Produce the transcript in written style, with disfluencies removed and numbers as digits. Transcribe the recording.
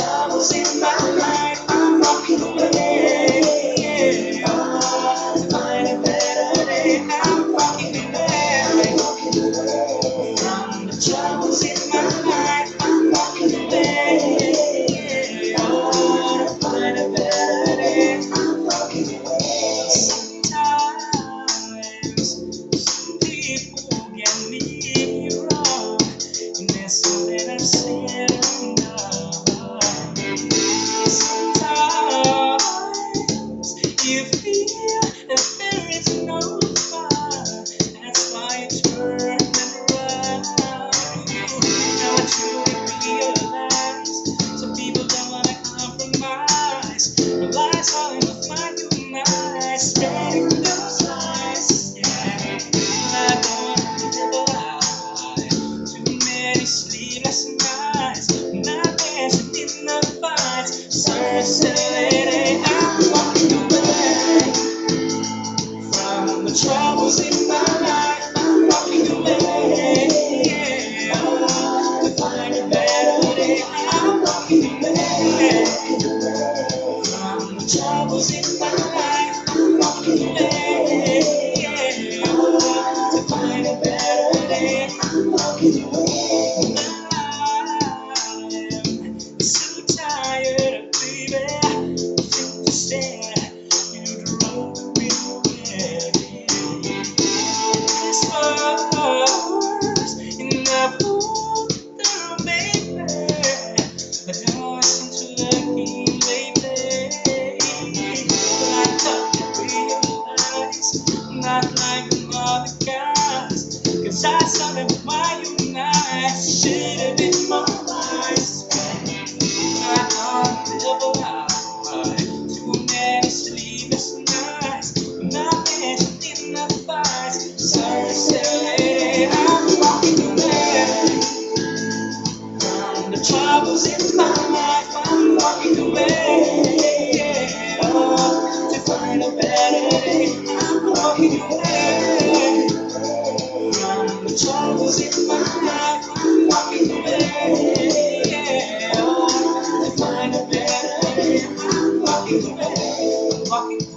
troubles in my life, I'm walking away. To find a better day, I'm walking away. From the troubles in my life, I'm walking away. To find a better day, I'm walking away. Sometimes people get me wrong, and there's something I said and done. Sometimes you feel that there is no fire, that's why you turn and run. Now I truly realize some people don't want to compromise, but lies are enough like you and I, spreading those lies. Yeah, I don't want to live a lie. Too many sleepless nights, not dancing in the fights. Thursday lady, I'm walking away from the troubles in my life. I'm walking away. To find a better day, I'm walking away from the troubles in my life. I'm walking away. To find a better day, I'm walking away. I'm so tired of baby, think to stay, you drove me away. This was enough for baby. I don't listen to the king lately, but I thought you realize I'm not like the other guys, 'cause I saw them why you and I should have been more wise. I can't live a lie. Too many sleepless nights, not dancing in the fights. Sorry, lady, I'm walking away from the troubles in my life. I'm walking away. To find a better day, I'm walking away from the troubles in my life. I'm walking away. To find a better day, I'm walking away. I'm walking